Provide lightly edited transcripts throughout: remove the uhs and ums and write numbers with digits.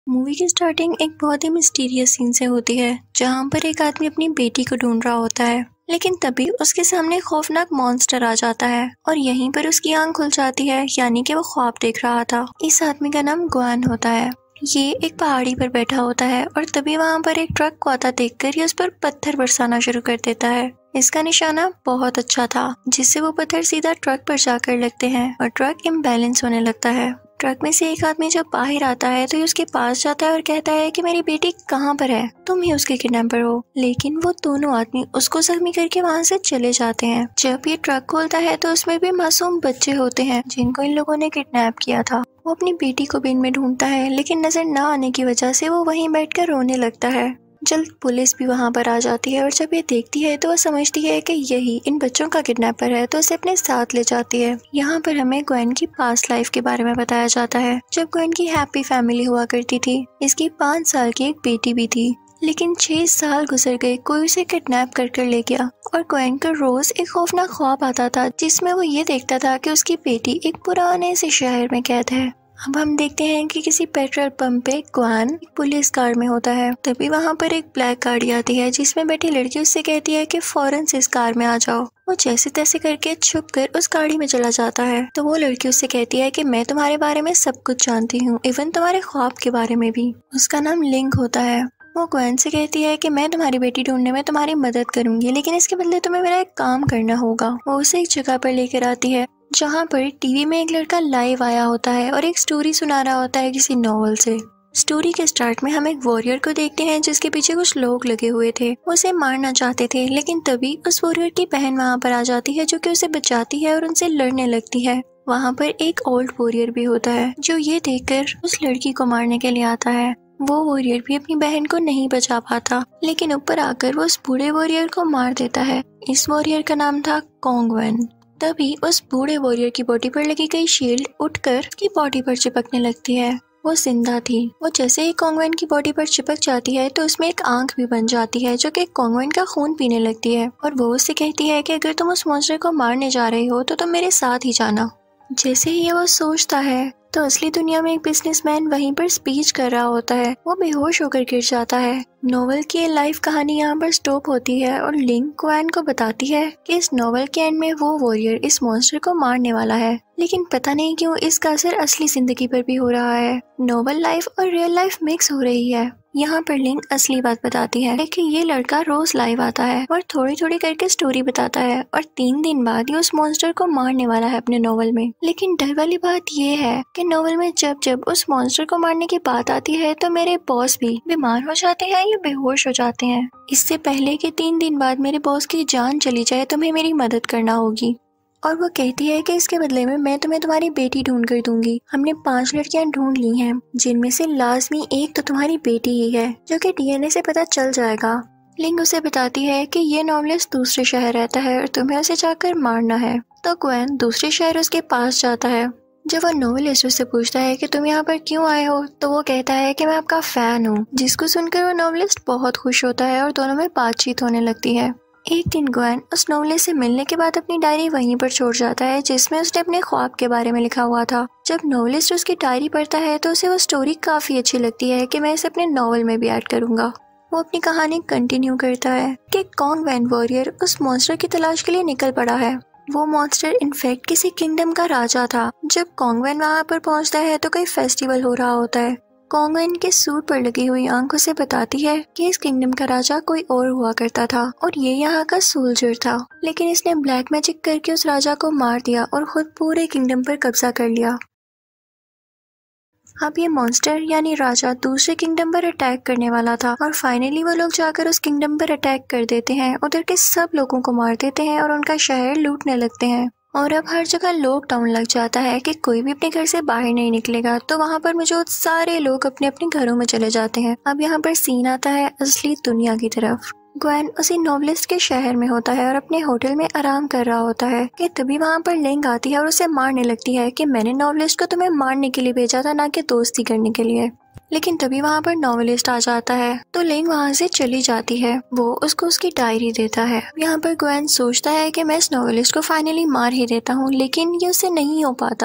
Movie की starting एक बहुत ही मिस्टीरियस सीन से होती है जहाँ पर एक आदमी अपनी बेटी को ढूंढ रहा होता है, लेकिन तभी उसके सामने खौफनाक मॉन्स्टर आ जाता है और यहीं पर उसकी आंख खुल जाती है, यानी कि वो ख्वाब देख रहा था। इस आदमी का नाम ग्वेन होता है। ये एक पहाड़ी पर बैठा होता है और तभी वहाँ पर एक ट्रक को आता देखकर ये उस पर पत्थर बरसाना शुरू कर देता है। इसका निशाना बहुत अच्छा था, जिससे वो पत्थर सीधा ट्रक पर जाकर लगते हैं और ट्रक इम्बैलेंस होने लगता है। ट्रक में से एक आदमी जब बाहर आता है तो ये उसके पास जाता है और कहता है कि मेरी बेटी कहाँ पर है, तुम ही उसके किडनैपर हो। लेकिन वो दोनों आदमी उसको जख्मी करके वहाँ से चले जाते हैं। जब ये ट्रक खोलता है तो उसमें भी मासूम बच्चे होते हैं जिनको इन लोगों ने किडनैप किया था। वो अपनी बेटी को भी इनमें ढूंढता है, लेकिन नजर न आने की वजह से वो वहीं बैठकर रोने लगता है। जल्द पुलिस भी वहां पर आ जाती है और जब ये देखती है तो वह समझती है कि यही इन बच्चों का किडनैपर है, तो उसे अपने साथ ले जाती है। यहाँ पर हमें ग्वेन की पास्ट लाइफ के बारे में बताया जाता है। जब ग्वेन की हैप्पी फैमिली हुआ करती थी, इसकी 5 साल की एक बेटी भी थी, लेकिन 6 साल गुजर गए, कोई उसे किडनैप कर ले गया और ग्वेन को रोज एक खौफनाक ख्वाब आता था जिसमें वो ये देखता था कि उसकी बेटी एक पुराने से शहर में कैद है। अब हम देखते हैं कि किसी पेट्रोल पंप पे ग्वेन एक पुलिस कार में होता है। तभी वहाँ पर एक ब्लैक गाड़ी आती है जिसमें बैठी लड़की उससे कहती है कि फौरन से इस कार में आ जाओ। वो जैसे तैसे करके छुप कर उस गाड़ी में चला जाता है। तो वो लड़की उससे कहती है कि मैं तुम्हारे बारे में सब कुछ जानती हूँ, इवन तुम्हारे ख्वाब के बारे में भी। उसका नाम लिंक होता है। वो ग्वेन से कहती है कि मैं तुम्हारी बेटी ढूंढने में तुम्हारी मदद करूंगी, लेकिन इसके बदले तुम्हें मेरा एक काम करना होगा। वो उसे एक जगह पर लेकर आती है जहाँ पर टीवी में एक लड़का लाइव आया होता है और एक स्टोरी सुना रहा होता है किसी नॉवल से। स्टोरी के स्टार्ट में हम एक वॉरियर को देखते हैं जिसके पीछे कुछ लोग लगे हुए थे। वो उसे मारना चाहते थे, लेकिन तभी उस वॉरियर की बहन वहाँ पर आ जाती है जो कि उसे बचाती है और उनसे लड़ने लगती है। वहाँ पर एक ओल्ड वॉरियर भी होता है जो ये देखकर उस लड़की को मारने के लिए आता है। वो वॉरियर भी अपनी बहन को नहीं बचा पाता, लेकिन ऊपर आकर वो उस बूढ़े वॉरियर को मार देता है। इस वॉरियर का नाम था कोंगवेन। तभी उस बूढ़े वॉरियर की बॉडी पर लगी गई शील्ड उठकर उसकी बॉडी पर चिपकने लगती है। वो जिंदा थी। वो जैसे ही कोंगवेन की बॉडी पर चिपक जाती है तो उसमें एक आंख भी बन जाती है जो कि कोंगवेन का खून पीने लगती है और वो उससे कहती है कि अगर तुम उस मॉन्स्टर को मारने जा रहे हो तो तुम मेरे साथ ही जाना। जैसे ही ये वो सोचता है तो असली दुनिया में एक बिजनेसमैन वहीं पर स्पीच कर रहा होता है। वो बेहोश होकर गिर जाता है। नोवेल की ये लाइफ कहानी यहाँ पर स्टॉप होती है और लिंक ग्वेन को बताती है कि इस नोवेल के एंड में वो वॉरियर इस मॉन्स्टर को मारने वाला है, लेकिन पता नहीं क्यों इसका असर असली जिंदगी पर भी हो रहा है। नोवेल लाइफ और रियल लाइफ मिक्स हो रही है। यहाँ पर लिंक असली बात बताती है कि ये लड़का रोज लाइव आता है और थोड़ी थोड़ी करके स्टोरी बताता है और 3 दिन बाद ये उस मॉन्स्टर को मारने वाला है अपने नोवेल में। लेकिन डर वाली बात ये है कि नोवेल में जब जब उस मॉन्स्टर को मारने की बात आती है तो मेरे बॉस भी बीमार हो जाते हैं या बेहोश हो जाते हैं। इससे पहले कि 3 दिन बाद मेरे बॉस की जान चली जाए तुम्हें मेरी मदद करना होगी। और वो कहती है कि इसके बदले में मैं तुम्हें तुम्हारी बेटी ढूंढ कर दूंगी। हमने 5 लड़कियां ढूंढ ली हैं, जिनमें से लाजमी एक तो तुम्हारी बेटी ही है, जो कि डीएनए से पता चल जाएगा। लिंक उसे बताती है कि ये नॉवलिस्ट दूसरे शहर रहता है और तुम्हें उसे जाकर मारना है। तो ग्वेन दूसरे शहर उसके पास जाता है। जब वो नॉवलिस्ट उससे पूछता है कि तुम यहाँ पर क्यों आए हो, तो वो कहता है कि मैं आपका फैन हूँ, जिसको सुनकर वो नॉवलिस्ट बहुत खुश होता है और दोनों में बातचीत होने लगती है। एक दिन ग्वेन उस नॉवलिस्ट से मिलने के बाद अपनी डायरी वहीं पर छोड़ जाता है जिसमें उसने अपने ख्वाब के बारे में लिखा हुआ था। जब नॉवलिस्ट उसकी डायरी पढ़ता है तो उसे वो स्टोरी काफी अच्छी लगती है कि मैं इसे अपने नॉवल में भी ऐड करूंगा। वो अपनी कहानी कंटिन्यू करता है कि कोंगवेन वॉरियर उस मॉन्स्टर की तलाश के लिए निकल पड़ा है। वो मॉन्स्टर इनफैक्ट किसी किंगडम का राजा था। जब कोंगवेन वहाँ पर पहुँचता है तो कोई फेस्टिवल हो रहा होता है। कोंगवेन के सूट पर लगी हुई आंख उसे बताती है कि इस किंगडम का राजा कोई और हुआ करता था और ये यहाँ का सोल्जर था, लेकिन इसने ब्लैक मैजिक करके उस राजा को मार दिया और खुद पूरे किंगडम पर कब्जा कर लिया। अब ये मॉन्स्टर यानी राजा दूसरे किंगडम पर अटैक करने वाला था और फाइनली वो लोग जाकर उस किंगडम पर अटैक कर देते हैं। उधर के सब लोगों को मार देते हैं और उनका शहर लूटने लगते हैं और अब हर जगह लॉकडाउन लग जाता है कि कोई भी अपने घर से बाहर नहीं निकलेगा। तो वहाँ पर मौजूद सारे लोग अपने अपने घरों में चले जाते हैं। अब यहाँ पर सीन आता है असली दुनिया की तरफ। ग्वेन उसी नॉवलिस्ट के शहर में होता है और अपने होटल में आराम कर रहा होता है कि तभी वहाँ पर लिंक आती है और उसे मारने लगती है कि मैंने नॉवलिस्ट को तुम्हें मारने के लिए भेजा था, ना कि दोस्ती करने के लिए। लेकिन तभी वहाँ पर नॉवलिस्ट आ जाता है तो लिंक वहाँ से चली जाती है। वो उसको उसकी डायरी देता है। यहाँ पर ग्वेन सोचता है कि मैं इस नॉवलिस्ट को फाइनली मार ही देता हूँ, लेकिन ये उससे नहीं हो पाता।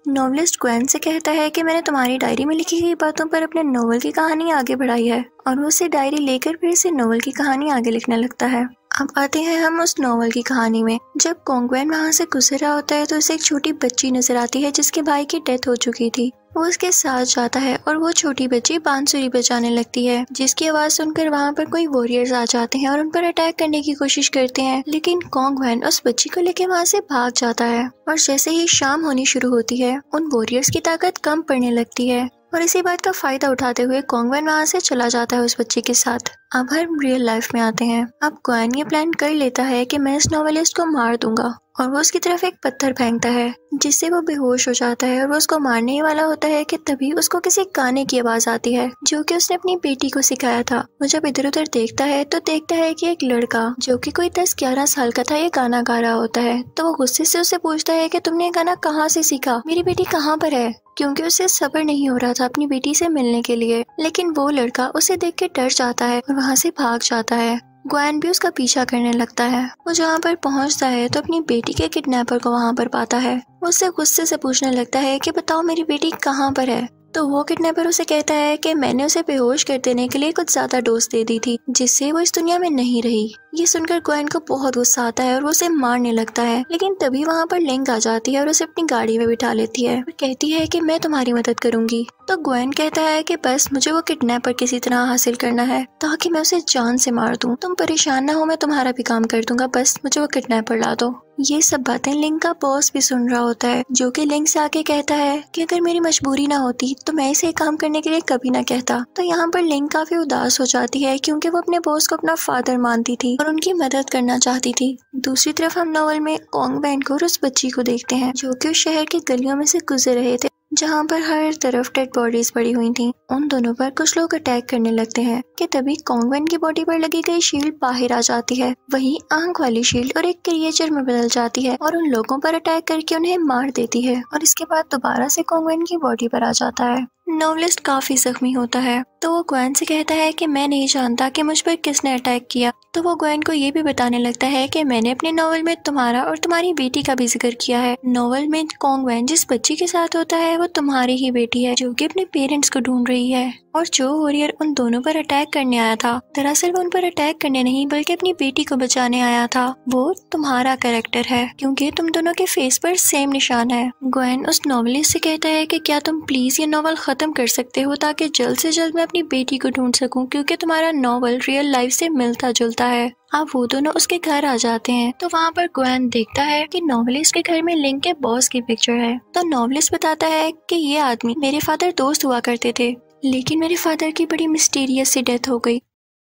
नॉवेलिस्ट ग्वेन से कहता है कि मैंने तुम्हारी डायरी में लिखी गई बातों पर अपने नोवेल की कहानी आगे बढ़ाई है, और वो उसे डायरी लेकर फिर से नोवेल की कहानी आगे लिखने लगता है। अब आते हैं हम उस नोवेल की कहानी में। जब कॉन्गवेन वहाँ से गुजर रहा होता है तो उसे एक छोटी बच्ची नजर आती है जिसके भाई की डेथ हो चुकी थी। वो उसके साथ जाता है और वो छोटी बच्ची बांसुरी बजाने लगती है, जिसकी आवाज सुनकर वहाँ पर कोई वॉरियर्स आ जाते हैं और उन पर अटैक करने की कोशिश करते हैं। लेकिन कॉन्गवेन उस बच्ची को लेकर वहाँ से भाग जाता है और जैसे ही शाम होनी शुरू होती है उन वॉरियर्स की ताकत कम पड़ने लगती है, और इसी बात का फायदा उठाते हुए कॉन्गवेन वहाँ से चला जाता है उस बच्ची के साथ। अब हम रियल लाइफ में आते हैं। अब ग्वेन ये प्लान कर लेता है कि मैं इस नॉवेलिस्ट को मार दूंगा, और वो उसकी तरफ एक पत्थर फेंकता है जिससे वो बेहोश हो जाता है और वो उसको मारने ही वाला होता है कि तभी उसको किसी गाने की आवाज आती है जो कि उसने अपनी बेटी को सिखाया था। वो जब इधर उधर देखता है तो देखता है कि एक लड़का जो कि कोई 10-11 साल का था ये गाना गा रहा होता है। तो वो गुस्से से उससे पूछता है कि तुमने ये गाना कहाँ से सीखा, मेरी बेटी कहाँ पर है, क्योंकि उसे सब्र नहीं हो रहा था अपनी बेटी से मिलने के लिए। लेकिन वो लड़का उसे देख के डर जाता है और वहाँ से भाग जाता है। ग्वेन भी उसका पीछा करने लगता है। वो जहाँ पर पहुँचता है तो अपनी बेटी के किडनैपर को वहाँ पर पाता है। वो उससे गुस्से से पूछने लगता है कि बताओ मेरी बेटी कहाँ पर है। तो वो किडनैपर उसे कहता है कि मैंने उसे बेहोश कर देने के लिए कुछ ज्यादा डोज दे दी थी जिससे वो इस दुनिया में नहीं रही। ये सुनकर ग्वेन को बहुत गुस्सा आता है और वो उसे मारने लगता है, लेकिन तभी वहाँ पर लिंक आ जाती है और उसे अपनी गाड़ी में बिठा लेती है और कहती है कि मैं तुम्हारी मदद करूंगी। तो ग्वेन कहता है कि बस मुझे वो किडनैपर किसी तरह हासिल करना है ताकि मैं उसे जान से मार दूं। तुम परेशान ना हो, मैं तुम्हारा भी काम कर दूंगा, बस मुझे वो किडनैपर ला दो। ये सब बातें लिंक का बॉस भी सुन रहा होता है, जो कि लिंक से आके कहता है कि अगर मेरी मजबूरी ना होती तो मैं इसे काम करने के लिए कभी ना कहता। तो यहाँ पर लिंक काफी उदास हो जाती है क्योंकि वो अपने बॉस को अपना फादर मानती थी और उनकी मदद करना चाहती थी। दूसरी तरफ हम नॉवल में कॉन्गवेन को और उस बच्ची को देखते हैं जो कि उस शहर के गलियों में से गुजर रहे थे जहाँ पर हर तरफ डेड बॉडीज पड़ी हुई थी। उन दोनों पर कुछ लोग अटैक करने लगते हैं कि तभी कॉन्गवेन की बॉडी पर लगी गई शील्ड बाहर आ जाती है। वही आंख वाली शील्ड और एक क्रिएचर में बदल जाती है और उन लोगों पर अटैक करके उन्हें मार देती है, और इसके बाद दोबारा से कॉन्गवेन की बॉडी पर आ जाता है। नॉवेलिस्ट काफी जख्मी होता है तो वो ग्वेन से कहता है कि मैं नहीं जानता कि मुझ पर किसने अटैक किया। तो वो ग्वेन को ये भी बताने लगता है कि मैंने अपने नॉवल में तुम्हारा और तुम्हारी बेटी का भी जिक्र किया है। नॉवल में कॉन्गवेन जिस बच्ची के साथ होता है वो तुम्हारी ही बेटी है जो कि अपने पेरेंट्स को ढूंढ रही है, और जो वॉरियर उन दोनों पर अटैक करने आया था दरअसल वो उन पर अटैक करने नहीं बल्कि अपनी बेटी को बचाने आया था। वो तुम्हारा कैरेक्टर है क्योंकि तुम दोनों के फेस पर सेम निशान है। ग्वेन उस नॉवेलिस्ट से कहता है कि क्या तुम प्लीज ये नॉवल खत्म कर सकते हो ताकि जल्द से जल्द मैं अपनी बेटी को ढूंढ सकूं, क्योंकि तुम्हारा नॉवल रियल लाइफ से मिलता जुलता है। अब वो दोनों उसके घर आ जाते हैं तो वहाँ पर ग्वेन देखता है कि नॉवेलिस्ट के घर में लिंक के बॉस की पिक्चर है। तो नॉवेलिस्ट बताता है कि ये आदमी मेरे फादर दोस्त हुआ करते थे, लेकिन मेरे फादर की बड़ी मिस्टीरियस सी डेथ हो गई।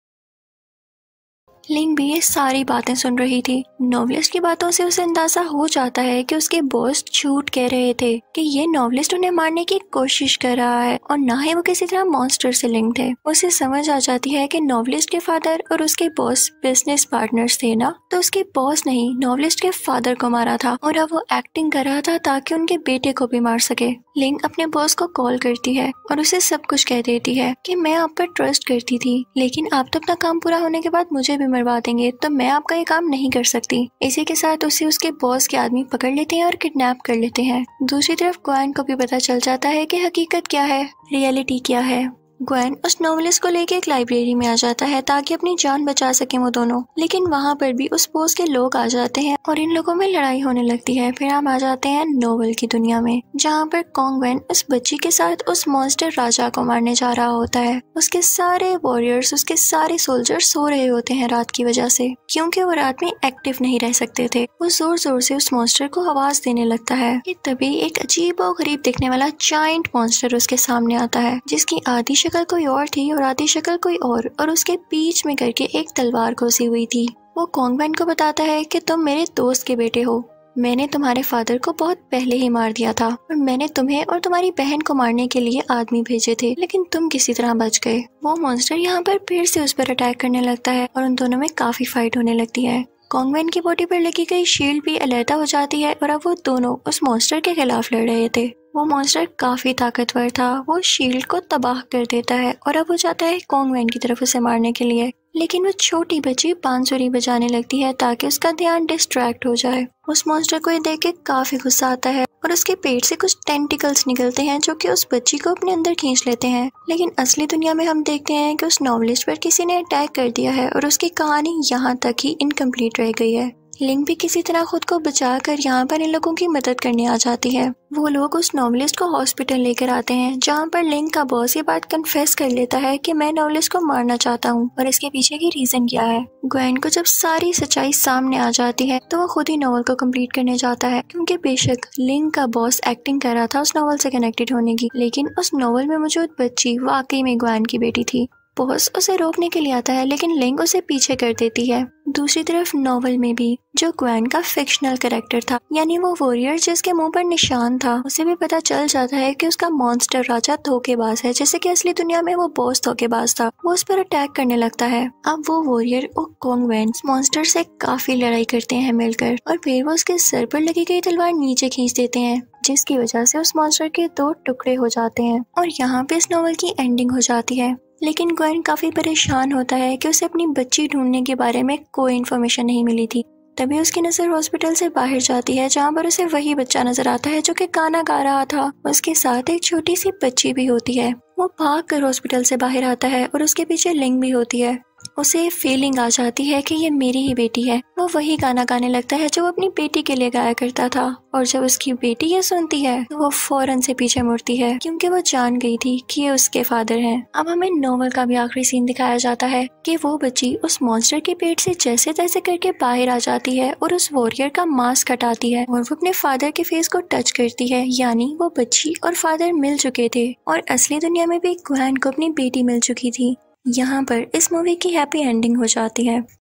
लिंक भी ये सारी बातें सुन रही थी। नॉवेलिस्ट की बातों से उसे अंदाजा हो जाता है कि उसके बॉस झूठ कह रहे थे कि ये नॉवेलिस्ट उन्हें मारने की कोशिश कर रहा है और ना ही वो किसी तरह मॉन्स्टर से लिंक थे। उसे समझ आ जाती है कि नॉवेलिस्ट के फादर और उसके बॉस बिजनेस पार्टनर्स थे ना, तो उसके बॉस ने ही नॉवेलिस्ट के फादर को मारा था और अब वो एक्टिंग कर रहा था ताकि उनके बेटे को भी मार सके। लिंक अपने बॉस को कॉल करती है और उसे सब कुछ कह देती है कि मैं आप पर ट्रस्ट करती थी, लेकिन आप तो अपना काम पूरा होने के बाद मुझे भी मरवा देंगे, तो मैं आपका ये काम नहीं कर सकती। इसी के साथ उसे उसके बॉस के आदमी पकड़ लेते हैं और किडनैप कर लेते हैं। दूसरी तरफ ग्वेन को भी पता चल जाता है कि हकीकत क्या है, रियलिटी क्या है। ग्वेन उस नॉवेलिस्ट को लेके एक लाइब्रेरी में आ जाता है ताकि अपनी जान बचा सके वो दोनों, लेकिन वहाँ पर भी उस पोस्ट के लोग आ जाते हैं और इन लोगों में लड़ाई होने लगती है। फिर हम आ जाते हैं नॉवल की दुनिया में जहाँ पर कॉन्गवेन उस बच्ची के साथ उस मॉन्स्टर राजा को मारने जा रहा होता है। उसके सारे वॉरियर्स, उसके सारे सोल्जर्स सो रहे होते हैं रात की वजह से, क्योंकि वो रात में एक्टिव नहीं रह सकते थे। वो जोर जोर से उस मॉन्स्टर को आवाज देने लगता है कि तभी एक अजीब और गरीब दिखने वाला जायंट मॉन्स्टर उसके सामने आता है जिसकी आधी शक्ल कोई और थी और आधी शक्ल कोई और उसके बीच में करके एक तलवार घुसी हुई थी। वो कॉन्गवेन को बताता है कि तुम मेरे दोस्त के बेटे हो, मैंने तुम्हारे फादर को बहुत पहले ही मार दिया था और मैंने तुम्हें और तुम्हारी बहन को मारने के लिए आदमी भेजे थे, लेकिन तुम किसी तरह बच गए। वो मॉन्स्टर यहाँ पर फिर से उस पर अटैक करने लगता है और उन दोनों में काफी फाइट होने लगती है। कॉन्गवेन की बॉडी पर लगी गई शील्ड भी अलहदा हो जाती है और अब वो दोनों उस मॉन्स्टर के खिलाफ लड़ रहे थे। वो मॉन्स्टर काफी ताकतवर था, वो शील्ड को तबाह कर देता है और अब वो जाता है कॉन्गवेन की तरफ उसे मारने के लिए, लेकिन वो छोटी बच्ची बांसुरी बजाने लगती है ताकि उसका ध्यान डिस्ट्रैक्ट हो जाए। उस मॉन्स्टर को ये देख के काफी गुस्सा आता है और उसके पेट से कुछ टेंटिकल्स निकलते हैं जो कि उस बच्ची को अपने अंदर खींच लेते हैं। लेकिन असली दुनिया में हम देखते हैं कि उस नॉवलिस्ट पर किसी ने अटैक कर दिया है और उसकी कहानी यहाँ तक ही इनकम्प्लीट रह गई है। लिंक भी किसी तरह खुद को बचाकर यहाँ पर इन लोगों की मदद करने आ जाती है। वो लोग उस नॉवलिस्ट को हॉस्पिटल लेकर आते हैं जहाँ पर लिंक का बॉस ये बात कन्फेस कर लेता है कि मैं नॉवलिस्ट को मारना चाहता हूँ और इसके पीछे की रीजन क्या है। ग्वेन को जब सारी सच्चाई सामने आ जाती है तो वो खुद ही नॉवल को कंप्लीट करने जाता है, क्योंकि बेशक लिंक का बॉस एक्टिंग कर रहा था उस नॉवल से कनेक्टेड होने की, लेकिन उस नॉवल में मौजूद बच्ची वाकई में ग्वेन की बेटी थी। बॉस उसे रोकने के लिए आता है लेकिन लिंक उसे पीछे कर देती है। दूसरी तरफ नॉवल में भी जो ग्वेन का फिक्शनल कैरेक्टर था, यानी वो वॉरियर जिसके मुंह पर निशान था, उसे भी पता चल जाता है कि उसका मॉन्स्टर राजा धोखेबाज है, जैसे कि असली दुनिया में वो बॉस धोखेबाज था। वो उस पर अटैक करने लगता है। अब वो वॉरियर और कोंगवेन मॉन्स्टर से काफी लड़ाई करते हैं मिलकर और फिर वो उसके सर पर लगी गई तलवार नीचे खींच देते हैं, जिसकी वजह से उस मॉन्स्टर के 2 टुकड़े हो जाते हैं और यहाँ पे इस नॉवल की एंडिंग हो जाती है। लेकिन ग्वेन काफी परेशान होता है कि उसे अपनी बच्ची ढूंढने के बारे में कोई इन्फॉर्मेशन नहीं मिली थी। तभी उसकी नजर हॉस्पिटल से बाहर जाती है जहाँ पर उसे वही बच्चा नजर आता है जो कि गाना गा रहा था। उसके साथ एक छोटी सी बच्ची भी होती है। वो भाग कर हॉस्पिटल से बाहर आता है और उसके पीछे लिंक भी होती है। उसे फीलिंग आ जाती है कि ये मेरी ही बेटी है। वो वही गाना गाने लगता है जो वो अपनी बेटी के लिए गाया करता था और जब उसकी बेटी ये सुनती है तो वो फौरन से पीछे मुड़ती है, क्योंकि वो जान गई थी कि ये उसके फादर हैं। अब हमें नॉवल का भी आखिरी सीन दिखाया जाता है कि वो बच्ची उस मॉन्स्टर के पेट से जैसे तैसे करके बाहर आ जाती है और उस वॉरियर का मास्क हटाती है और वो अपने फादर के फेस को टच करती है, यानी वो बच्ची और फादर मिल चुके थे और असली दुनिया में भी ग्वेन को अपनी बेटी मिल चुकी थी। यहाँ पर इस मूवी की हैप्पी एंडिंग हो जाती है।